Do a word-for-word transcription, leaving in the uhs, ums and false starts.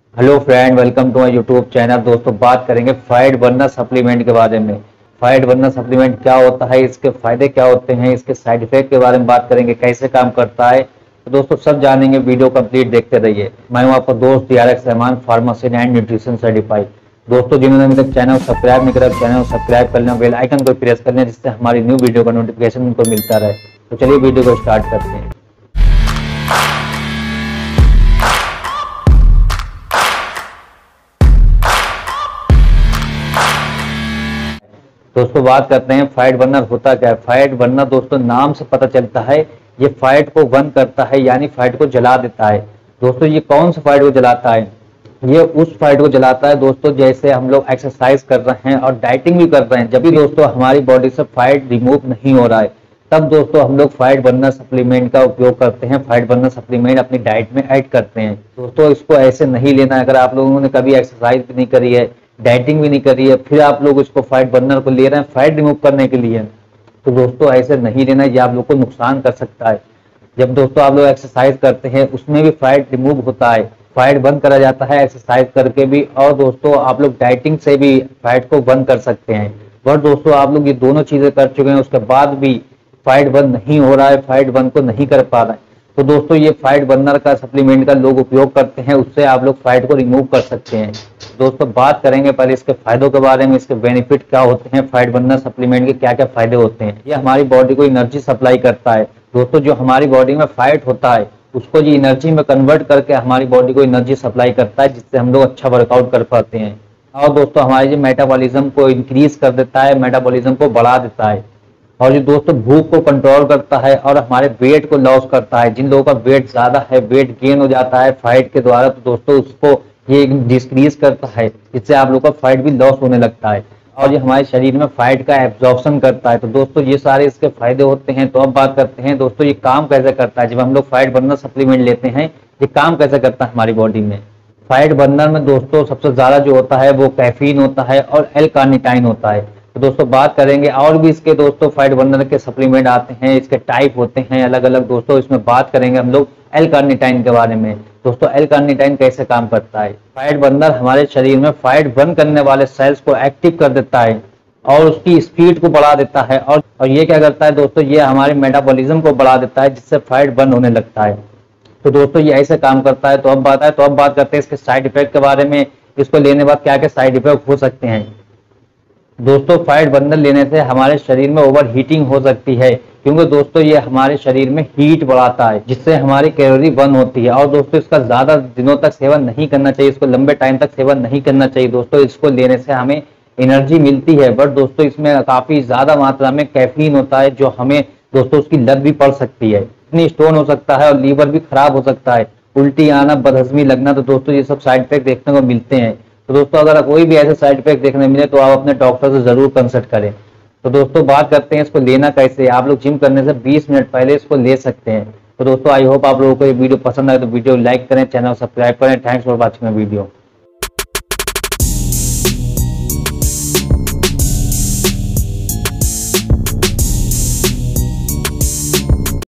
Hello friend, welcome to my YouTube channel. दोस्तों बात करेंगे फाइट बर्नर सप्लीमेंट के बारे में। फाइट बर्नर सप्लीमेंट क्या होता है, इसके फायदे क्या होते हैं, इसके साइड इफेक्ट के बारे में बात करेंगे, कैसे काम करता है। तो दोस्तों सब जानेंगे, वीडियो कंप्लीट देखते रहिए। मैं हूं आपका दोस्त DRX Rahman, pharmacy and nutrition certified. दोस्तों जिन्होंने अभी तक चैनल सब्सक्राइब नहीं करा, चैनल सब्सक्राइब कर लें, बेल आइकन को प्रेस कर लें, जिससे हमारी न्यू वीडियो का नोटिफिकेशन उनको मिलता रहे। तो चलिए वीडियो को स्टार्ट करते हैं। दोस्तों बात करते हैं फाइट बर्नर होता क्या है। फाइट बर्नर दोस्तों नाम से पता चलता है, ये फाइट को बर्न करता है, यानी फाइट को जला देता है। दोस्तों ये कौन सा फाइट को जलाता है? ये उस फाइट को जलाता है दोस्तों, जैसे हम लोग एक्सरसाइज कर रहे हैं और डाइटिंग भी कर रहे हैं, जब भी दोस्तों हमारी बॉडी से फाइट रिमूव नहीं हो रहा है, तब दोस्तों हम लोग फाइट बर्नर सप्लीमेंट का उपयोग करते हैं। फाइट बर्नर सप्लीमेंट अपनी डाइट में ऐड करते हैं। दोस्तों इसको ऐसे नहीं लेना है। अगर आप लोगों ने कभी एक्सरसाइज भी नहीं करी है, डाइटिंग भी नहीं करी है, फिर आप लोग इसको फाइट बर्नर को ले रहे हैं फाइट रिमूव करने के लिए, तो दोस्तों ऐसे नहीं लेना, ये आप लोग को नुकसान कर सकता है। जब दोस्तों आप लोग एक्सरसाइज करते हैं उसमें भी फाइट रिमूव होता है, फाइट बंद करा जाता है एक्सरसाइज करके भी, और दोस्तों आप लोग डाइटिंग से भी फाइट को बंद कर सकते हैं। बट दोस्तों आप लोग ये दोनों चीजें कर चुके हैं, उसके बाद भी फाइट बंद नहीं हो रहा है, फाइट बंद को नहीं कर पा रहे हैं, तो दोस्तों ये फाइट बर्नर का सप्लीमेंट का लोग उपयोग करते हैं, उससे आप लोग फाइट को रिमूव कर सकते हैं। दोस्तों बात करेंगे पहले इसके फायदों के बारे में, इसके बेनिफिट क्या होते हैं, फाइट बर्नर सप्लीमेंट के क्या क्या फायदे होते हैं। ये हमारी बॉडी को एनर्जी सप्लाई करता है। दोस्तों जो हमारी बॉडी में फाइट होता है उसको ये एनर्जी में कन्वर्ट करके हमारी बॉडी को एनर्जी सप्लाई करता है, जिससे हम लोग अच्छा वर्कआउट कर पाते हैं। और दोस्तों हमारे जो मेटाबॉलिज्म को इंक्रीज कर देता है, मेटाबॉलिज्म को बढ़ा देता है। और ये दोस्तों भूख को कंट्रोल करता है और हमारे वेट को लॉस करता है। जिन लोगों का वेट ज्यादा है, वेट गेन हो जाता है फाइट के द्वारा, तो दोस्तों उसको ये डिक्रीज करता है, जिससे आप लोग का फाइट भी लॉस होने लगता है। और ये हमारे शरीर में फाइट का एब्जॉर्प्शन करता है। तो दोस्तों ये सारे इसके फायदे होते हैं। तो अब बात करते हैं दोस्तों ये काम कैसे करता है। जब हम लोग फाइट बर्नर सप्लीमेंट लेते हैं, ये काम कैसे करता है हमारी बॉडी में। फाइट बर्नर में दोस्तों सबसे ज्यादा जो होता है वो कैफीन होता है और एल कार्निटाइन होता है। तो दोस्तों बात करेंगे और भी इसके दोस्तों फाइट बर्नर के सप्लीमेंट आते हैं, इसके टाइप होते हैं अलग अलग। दोस्तों इसमें बात करेंगे हम लोग एल कार्निटाइन के बारे में। दोस्तों एल कार्निटाइन कैसे काम करता है। फाइट बर्नर हमारे शरीर में फाइट बर्न करने वाले सेल्स को एक्टिव कर देता है और उसकी स्पीड को बढ़ा देता है। और, और ये क्या करता है दोस्तों, ये हमारे मेटाबॉलिज्म को बढ़ा देता है, जिससे फाइट बर्न होने लगता है। तो दोस्तों ये ऐसे काम करता है। तो अब बात है तो अब बात करते हैं इसके साइड इफेक्ट के बारे में। इसको लेने के बाद क्या क्या साइड इफेक्ट हो सकते हैं। दोस्तों फाइट बर्नर लेने से हमारे शरीर में ओवर हीटिंग हो सकती है, क्योंकि दोस्तों ये हमारे शरीर में हीट बढ़ाता है, जिससे हमारी कैलोरी बर्न होती है। और दोस्तों इसका ज्यादा दिनों तक सेवन नहीं करना चाहिए, इसको लंबे टाइम तक सेवन नहीं करना चाहिए। दोस्तों इसको लेने से हमें एनर्जी मिलती है, बट दोस्तों इसमें काफी ज्यादा मात्रा में कैफीन होता है, जो हमें दोस्तों उसकी लत भी पड़ सकती है। किडनी स्टोन हो सकता है और लीवर भी खराब हो सकता है, उल्टी आना, बदहजमी लगना। तो दोस्तों ये सब साइड इफेक्ट देखने को मिलते हैं। तो दोस्तों अगर कोई भी ऐसे साइड इफेक्ट देखने मिले तो आप अपने डॉक्टर से जरूर कंसल्ट करें। तो दोस्तों बात करते हैं इसको लेना कैसे। आप लोग जिम करने से बीस मिनट पहले इसको ले सकते हैं। तो दोस्तों आई होप आप लोगों को ये वीडियो पसंद आए तो वीडियो लाइक करें, चैनल सब्सक्राइब करें। Thanks for watching video.